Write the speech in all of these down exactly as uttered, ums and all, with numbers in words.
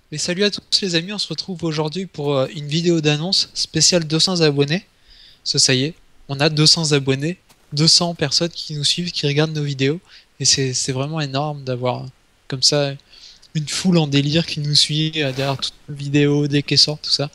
Mais salut à tous les amis, on se retrouve aujourd'hui pour euh, une vidéo d'annonce spéciale deux cents abonnés. Ça, ça y est, on a deux cents abonnés, deux cents personnes qui nous suivent, qui regardent nos vidéos. Et c'est c'est vraiment énorme d'avoir euh, comme ça une foule en délire qui nous suit euh, derrière toutes nos vidéos, dès qu'elles sortent, tout ça.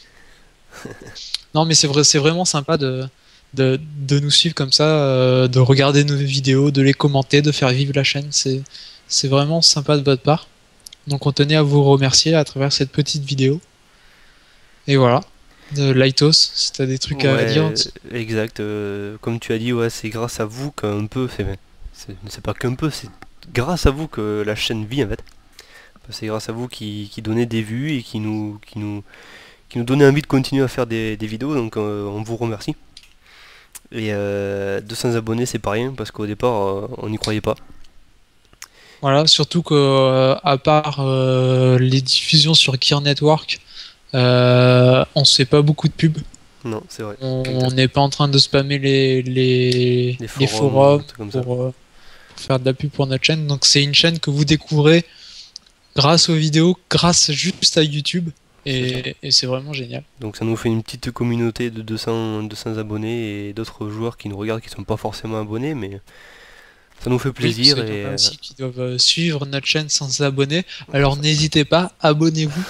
Non mais c'est vrai, c'est vraiment sympa de, de, de nous suivre comme ça, euh, de regarder nos vidéos, de les commenter, de faire vivre la chaîne. C'est c'est vraiment sympa de votre part. Donc on tenait à vous remercier à travers cette petite vidéo. Et voilà. De Lightos, si t'as des trucs à dire. Ouais, exact. Euh, comme tu as dit, ouais, c'est grâce à vous qu'un peu, c'est c'est c'est pas qu'un peu, c'est grâce à vous que la chaîne vit en fait. C'est grâce à vous qui, qui donnez des vues et qui nous, qui nous, qui nous donnez envie de continuer à faire des, des vidéos, donc euh, on vous remercie. Et euh, deux cents abonnés, c'est pas rien parce qu'au départ, euh, on n'y croyait pas. Voilà, surtout que euh, à part euh, les diffusions sur Gear Network, euh, on se fait pas beaucoup de pubs. Non, c'est vrai. On on Exact. n'est pas en train de spammer les, les, Les les forums, forums un truc comme ça. pour, euh, pour faire de la pub pour notre chaîne. Donc c'est une chaîne que vous découvrez grâce aux vidéos, grâce juste à YouTube. C'est ça. Et, et c'est vraiment génial. Donc ça nous fait une petite communauté de deux cents, deux cents abonnés et d'autres joueurs qui nous regardent qui sont pas forcément abonnés, mais ça nous fait Oui, parce plaisir qu'il y en et a euh, aussi qui doivent euh, suivre notre chaîne sans s'abonner. Alors n'hésitez pas, abonnez-vous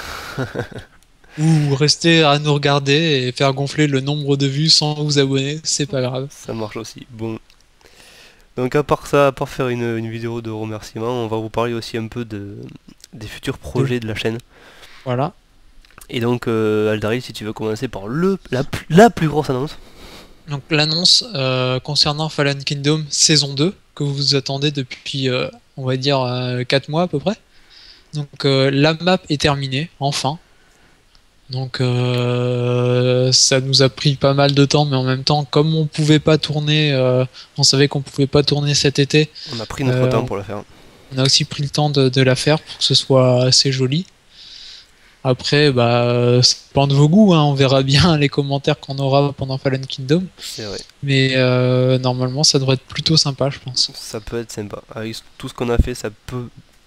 ou restez à nous regarder et faire gonfler le nombre de vues sans vous abonner, c'est pas grave. ça marche aussi. Bon, donc à part ça, à part faire une, une vidéo de remerciement, on va vous parler aussi un peu de, des futurs De- projets de la chaîne. Voilà. Et donc, euh, Aldari, si tu veux commencer par le, la, pl- la plus grosse annonce. Donc l'annonce euh, concernant Fallen Kingdom saison deux, que vous attendez depuis, euh, on va dire, euh, quatre mois à peu près. Donc euh, la map est terminée, enfin. Donc euh, ça nous a pris pas mal de temps, mais en même temps, comme on pouvait pas tourner, euh, on savait qu'on pouvait pas tourner cet été, On a pris notre euh, temps pour la faire. on a aussi pris le temps de, de la faire pour que ce soit assez joli. Après, bah, ça dépend de vos goûts, hein. On verra bien les commentaires qu'on aura pendant Fallen Kingdom. C'est vrai. Mais euh, normalement, ça devrait être plutôt sympa, je pense. Ça peut être sympa. Avec tout ce qu'on a fait, ça peut...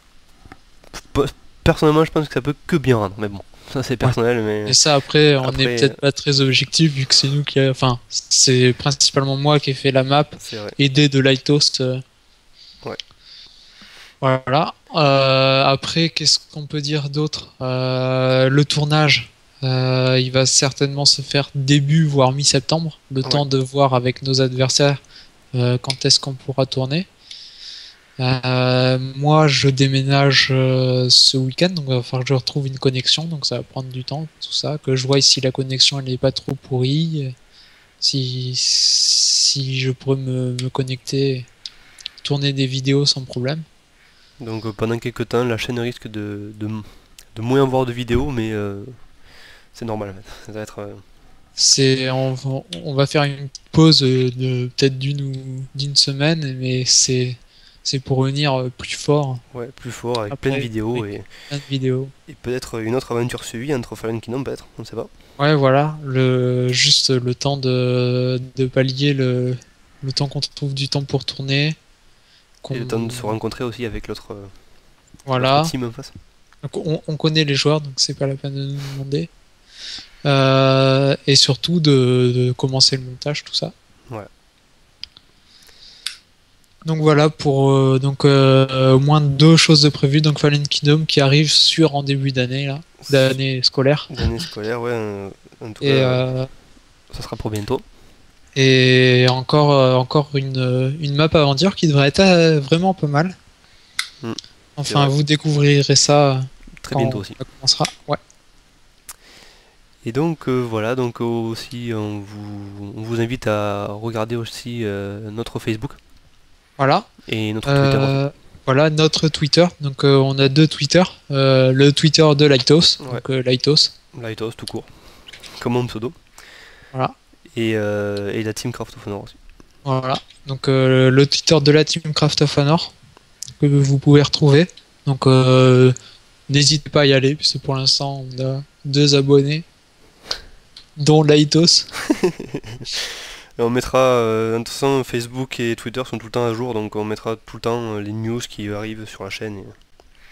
peut- Personnellement, je pense que ça peut que bien rendre. Mais bon, ça c'est Ouais. personnel, Et mais ça, après, on n'est après, peut-être pas très objectif vu que c'est nous qui, a- enfin, c'est principalement moi qui ai fait la map, c'est vrai. aidé de Lighthost. euh, Ouais. Voilà. Euh, après, qu'est-ce qu'on peut dire d'autre? Euh, le tournage, euh, il va certainement se faire début voire mi-septembre, le Ouais. temps de voir avec nos adversaires euh, quand est-ce qu'on pourra tourner. Euh, moi, je déménage euh, ce week-end, donc il va falloir que je retrouve une connexion, donc ça va prendre du temps, tout ça, que je vois si la connexion elle n'est pas trop pourrie, si, si je pourrais me, me connecter, tourner des vidéos sans problème. Donc euh, pendant quelques temps, la chaîne risque de, de, de moins avoir de vidéos, mais euh, c'est normal en fait. Ça va être... euh, C'est, on, va- on va faire une pause euh, de peut-être d'une ou d'une semaine, mais c'est c'est pour revenir euh, plus fort ouais, plus fort, avec plein de après vidéos avec et, plein de vidéos. et peut-être une autre aventure suivie entre Fallen Kingdom, peut-être, on ne sait pas. Ouais, voilà, le juste le temps de, de pallier le, le temps qu'on trouve du temps pour tourner, Et le temps de se qu'on rencontrer aussi avec l'autre euh, l'autre voilà. team en face. Donc, on, on connaît les joueurs, donc c'est pas la peine de nous demander. Euh, et surtout de, de commencer le montage, tout ça. Ouais. Donc voilà pour euh, donc euh, au moins deux choses de prévues. Donc Fallen Kingdom qui arrive sur en début d'année là, d'année scolaire. D'année scolaire, ouais, euh, en tout cas, Et euh, euh, ça sera pour bientôt. et encore euh, encore une une map aventure qui devrait être euh, vraiment pas mal. Hmm, c'est Enfin vrai, vous découvrirez ça très bientôt quand aussi. ça commencera. Ouais. Et donc euh, voilà, donc euh, aussi on vous, on vous invite à regarder aussi euh, notre Facebook Voilà. et notre Twitter aussi. Euh, voilà notre Twitter. Donc euh, on a deux Twitter. Euh, le Twitter de Lightos, Ouais, donc euh, Lightos. Lighthouse tout court, comme mon pseudo. Voilà. Et, euh, et la Team Craft of Honor aussi. Voilà. Donc euh, le Twitter de la Team Craft of Honor que vous pouvez retrouver. Donc euh, n'hésitez pas à y aller, puisque pour l'instant on a deux abonnés, dont Laitos. Et on mettra, euh, de toute façon Facebook et Twitter sont tout le temps à jour, donc on mettra tout le temps euh, les news qui arrivent sur la chaîne. Et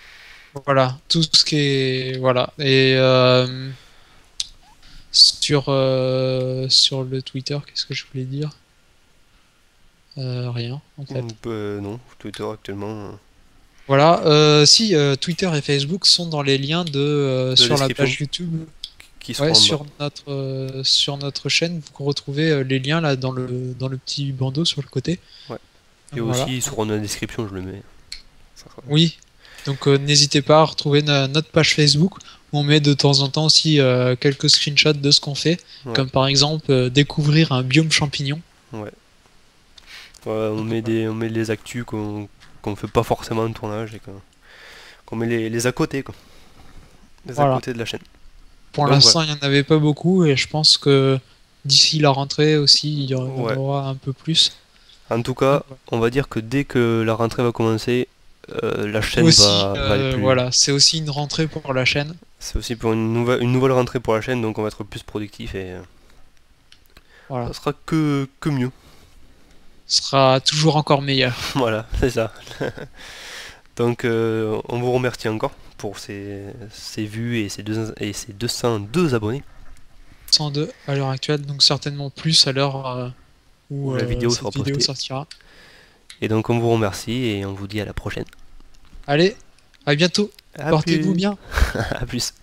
Voilà, tout ce qui est voilà et euh, sur euh, sur le Twitter, qu'est-ce que je voulais dire? Euh, rien en fait. Donc, euh, non, Twitter actuellement, euh, Voilà, euh, si euh, Twitter et Facebook sont dans les liens de euh, de sur la description page YouTube. qui Ouais, seront en bas. sur notre euh, sur notre chaîne, vous retrouvez euh, les liens là dans le dans le petit bandeau sur le côté. Ouais. Et Voilà. aussi, ils seront dans la description, je le mets. Ça sera- Oui. Donc euh, n'hésitez pas à retrouver na- notre page Facebook où on met de temps en temps aussi euh, quelques screenshots de ce qu'on fait, Ouais, comme par exemple euh, découvrir un biome champignon. ouais. Ouais, on Donc, met voilà. des, on met les actus qu'on qu'on fait pas forcément en tournage et qu'on qu'on met les, les à côté, quoi. Les à Voilà. côté de la chaîne. Pour Donc voilà. l'instant, il n'y en avait pas beaucoup et je pense que d'ici la rentrée aussi, il y en Ouais. aura un peu plus. En tout Donc, cas, voilà. on va dire que dès que la rentrée va commencer, euh, la chaîne Aussi, va, va aller euh, plus. voilà, c'est aussi une rentrée pour la chaîne. C'est aussi pour une nouvelle, une nouvelle rentrée pour la chaîne, donc on va être plus productif et euh, ça Voilà. sera que, que mieux. Ce sera toujours encore meilleur. Voilà, c'est ça. Donc euh, on vous remercie encore pour ces, ces vues et ces, deux, et ces deux cent deux abonnés. cent deux à l'heure actuelle, donc certainement plus à l'heure euh, Où où la euh, vidéo sera cette vidéo postée. sortira. Et donc on vous remercie et on vous dit à la prochaine. Allez, à bientôt. A Portez-vous plus. bien. À plus.